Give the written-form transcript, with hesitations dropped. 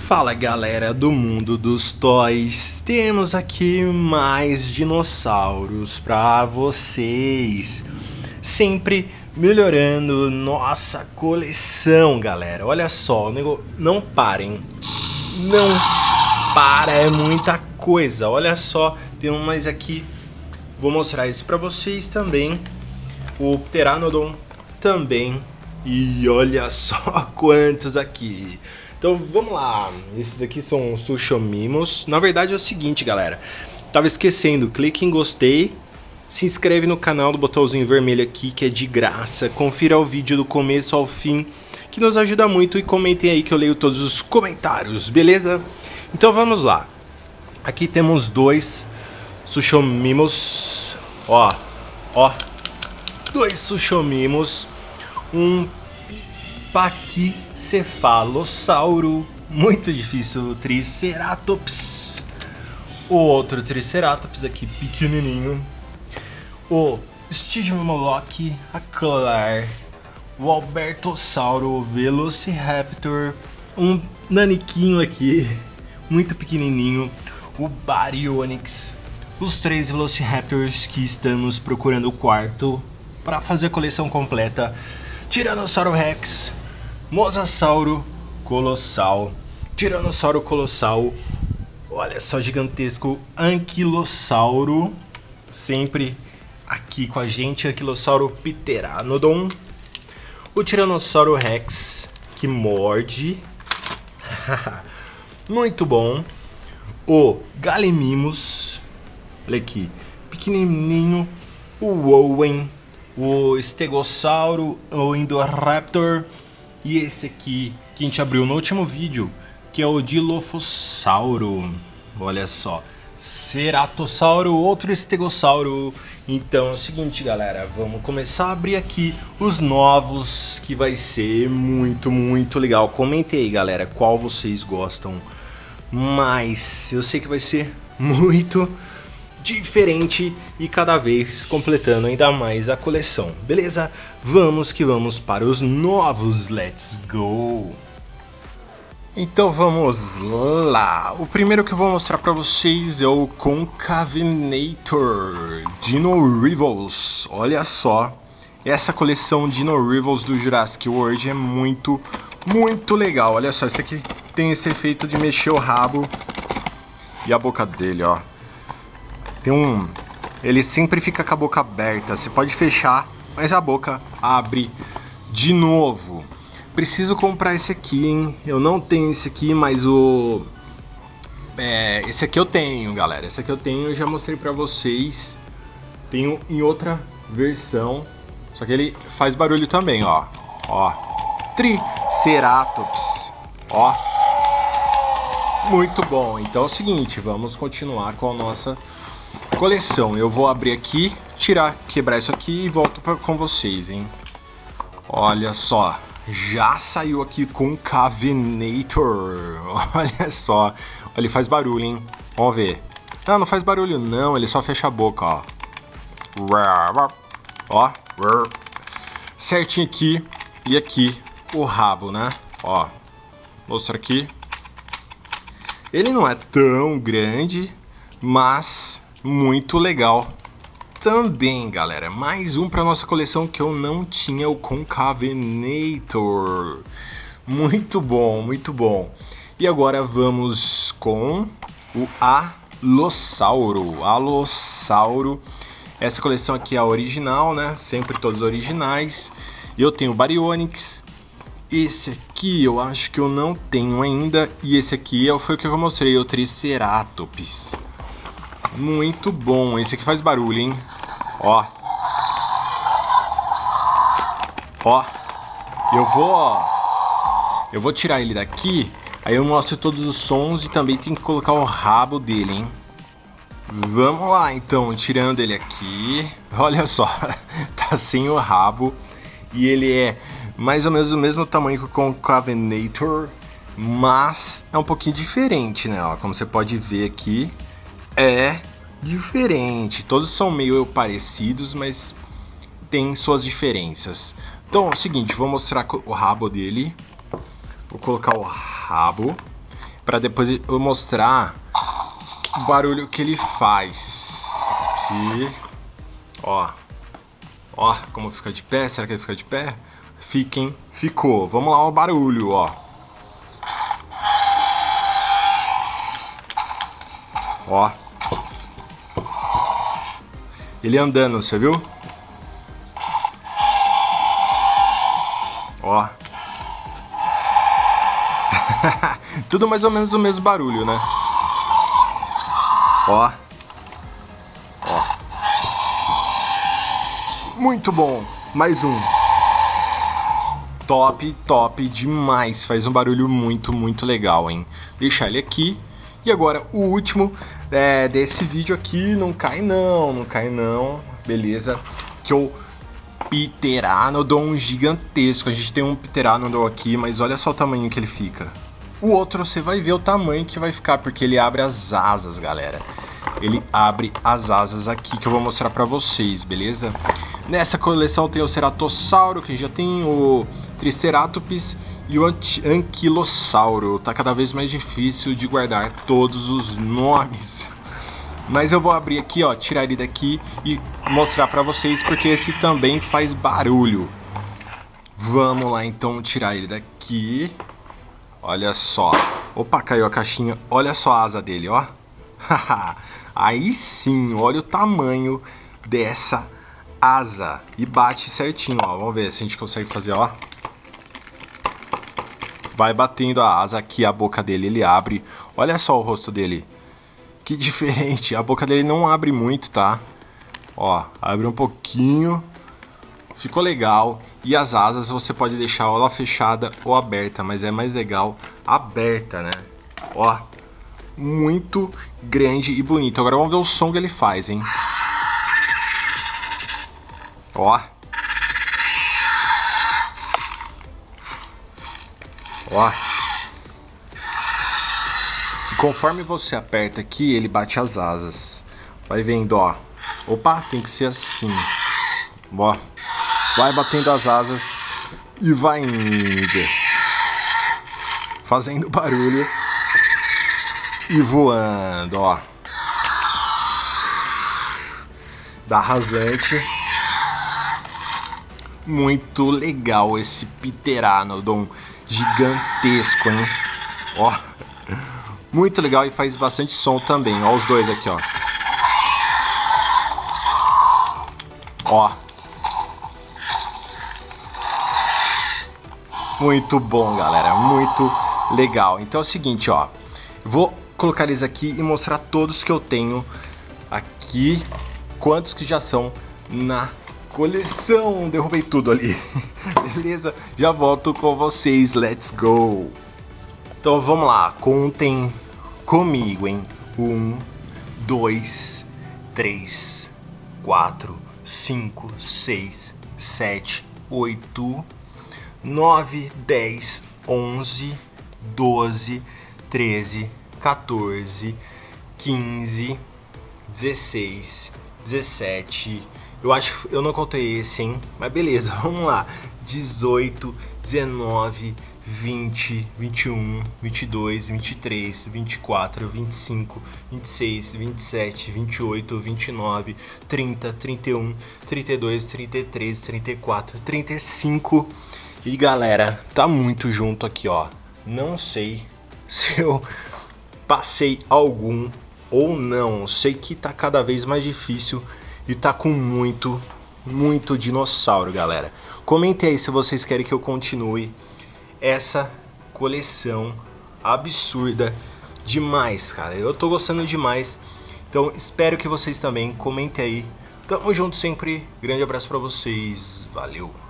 Fala galera do mundo dos toys, temos aqui mais dinossauros pra vocês, sempre melhorando nossa coleção galera. Olha só, o negócio, não parem, não para, é muita coisa. Olha só, tem um mais aqui, vou mostrar esse pra vocês também, o Pteranodon também, e olha só quantos aqui. Então vamos lá, esses aqui são Sushomimos. Na verdade é o seguinte galera, tava esquecendo, clique em gostei, se inscreve no canal do botãozinho vermelho aqui que é de graça, confira o vídeo do começo ao fim que nos ajuda muito e comentem aí que eu leio todos os comentários, beleza? Então vamos lá, aqui temos dois Sushomimos, ó, dois Sushomimos, um Pachycephalossauro, muito difícil, o Triceratops, o outro Triceratops aqui pequenininho, o Stygimoloch aclar, o Albertossauro Velociraptor, um naniquinho aqui, muito pequenininho, o Baryonyx, os três Velociraptors que estamos procurando o quarto para fazer a coleção completa, Tiranossauro Rex, Mosasauro Colossal, Tiranossauro Colossal, olha só, gigantesco, Anquilossauro, sempre aqui com a gente, Anquilossauro Pteranodon, o Tiranossauro Rex, que morde, muito bom, o Gallimimus, olha aqui, pequenininho, o Owen, o Stegossauro, o Indoraptor e esse aqui que a gente abriu no último vídeo, que é o Dilophosauro. Olha só, Ceratossauro, outro Stegossauro. Então é o seguinte galera, vamos começar a abrir aqui os novos, que vai ser muito legal. Comentem aí galera, qual vocês gostam mais. Eu sei que vai ser muito diferente e cada vez completando ainda mais a coleção, beleza? Vamos que vamos para os novos, let's go! Então vamos lá, o primeiro que eu vou mostrar para vocês é o Concavenator Dino Rivals. Olha só, essa coleção Dino Rivals do Jurassic World é muito legal. Olha só, esse aqui tem esse efeito de mexer o rabo e a boca dele, ó. Ele sempre fica com a boca aberta, você pode fechar, mas a boca abre de novo. Preciso comprar esse aqui, hein? Eu não tenho esse aqui, mas esse aqui eu tenho, galera. Esse aqui eu tenho, eu já mostrei pra vocês. Tenho em outra versão, só que ele faz barulho também, ó. Ó, Triceratops, ó. Muito bom, então é o seguinte, vamos continuar com a nossa coleção. Eu vou abrir aqui, quebrar isso aqui e volto com vocês, hein? Olha só, já saiu aqui com Concavenator. Olha só, ele faz barulho, hein? Vamos ver. Não faz barulho não, ele só fecha a boca, ó. Ó, certinho aqui e aqui o rabo, né? Ó, mostra aqui. Ele não é tão grande, mas muito legal também, galera. Mais um para nossa coleção que eu não tinha, o Concavenator. Muito bom. E agora vamos com o Alossauro. Essa coleção aqui é a original, né? Sempre todos originais. Eu tenho o Baryonyx. Esse aqui eu acho que eu não tenho ainda. E esse aqui foi o que eu mostrei, o Triceratops. Muito bom, esse aqui faz barulho, hein? Ó. Ó. Eu vou tirar ele daqui, aí eu mostro todos os sons e também tem que colocar o rabo dele, hein? Vamos lá, então, tirando ele aqui. Olha só, tá sem o rabo. E ele é mais ou menos do mesmo tamanho que o Concavenator, mas é um pouquinho diferente, né? Ó, como você pode ver aqui, é diferente. Todos são meio parecidos, mas tem suas diferenças. Então é o seguinte, vou mostrar o rabo dele. Vou colocar o rabo. para depois eu mostrar o barulho que ele faz. Aqui, ó. Ó, como fica de pé. Será que ele fica de pé? Fiquem, ficou. Vamos lá, o barulho, ó. Ó. Ele andando, você viu? Ó. Tudo mais ou menos o mesmo barulho, né? Ó. Ó. Muito bom. Mais um. Top, top demais. Faz um barulho muito legal, hein? Deixar ele aqui. E agora o último desse vídeo aqui. Não cai não. Beleza? Que é o Pteranodon gigantesco. A gente tem um Pteranodon aqui, mas olha só o tamanho que ele fica. O outro você vai ver o tamanho que vai ficar, porque ele abre as asas, galera. Ele abre as asas aqui, que eu vou mostrar pra vocês, beleza? Nessa coleção tem o Ceratossauro, que já tem o Triceratops e o Anquilossauro. Tá cada vez mais difícil de guardar todos os nomes. Mas eu vou abrir aqui, ó, tirar ele daqui e mostrar pra vocês, porque esse também faz barulho. Vamos lá, então, tirar ele daqui. Olha só. Opa, caiu a caixinha. Olha só a asa dele, ó. Aí sim, olha o tamanho dessa asa. E bate certinho, ó. Vamos ver se a gente consegue fazer, ó. Vai batendo a asa aqui, a boca dele, ele abre. Olha só o rosto dele. Que diferente. A boca dele não abre muito, tá? Ó, abre um pouquinho. Ficou legal. E as asas você pode deixar ela fechada ou aberta, mas é mais legal aberta, né? Ó, muito grande e bonito. Agora vamos ver o som que ele faz, hein? Ó. Ó. E conforme você aperta aqui, ele bate as asas. Vai vendo, ó. Opa, tem que ser assim. Ó. Vai batendo as asas e vai indo. Fazendo barulho e voando, ó. Dá rasante. Muito legal esse Pteranodon gigantesco, hein? Ó. Muito legal e faz bastante som também. Ó os dois aqui, ó. Ó. Muito bom, galera. Muito legal. Então é o seguinte, ó. Vou colocar eles aqui e mostrar todos que eu tenho aqui. Quantos que já são na coleção. Derrubei tudo ali. Beleza? Já volto com vocês. Let's go. Então vamos lá. Contem comigo, hein? 1, 2, 3, 4, 5, 6, 7, 8... 9, 10, 11, 12, 13, 14, 15, 16, 17. Eu acho que eu não contei esse, hein? Mas beleza, vamos lá. 18, 19, 20, 21, 22, 23, 24, 25, 26, 27, 28, 29, 30, 31, 32, 33, 34, 35. E galera, tá muito junto aqui, ó. Não sei se eu passei algum ou não. Sei que tá cada vez mais difícil e tá com muito dinossauro, galera. Comentem aí se vocês querem que eu continue essa coleção absurda demais, cara. Eu tô gostando demais. Então espero que vocês também comentem aí. Tamo junto sempre. Grande abraço pra vocês. Valeu.